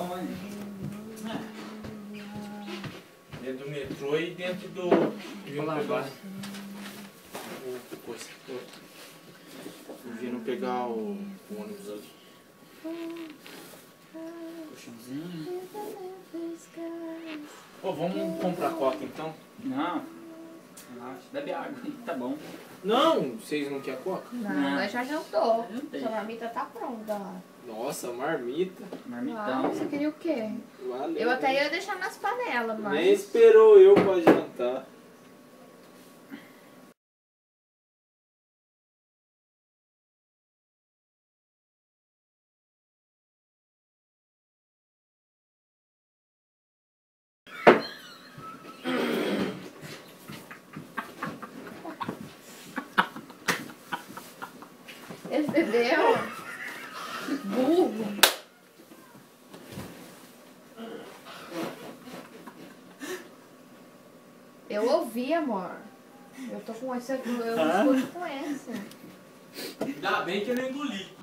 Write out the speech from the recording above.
Tony. Dentro do metrô e dentro do... Vindo pegar o ônibus ali. Colchãozinho. Pô, vamos comprar coca então? Não. Relaxa. Bebe água aí, tá bom. Não, vocês não querem coca? Não, nós já jantou. Jantei. Sua marmita tá pronta lá. Nossa, marmita. Marmitão. Você queria o quê? Valeu. Eu até ia deixar nas panelas, mas... Nem esperou eu pra jantar. Entendeu? Burro. Eu ouvi, amor. Eu tô com essa... Eu escuto com essa. Ainda bem que eu não engoli.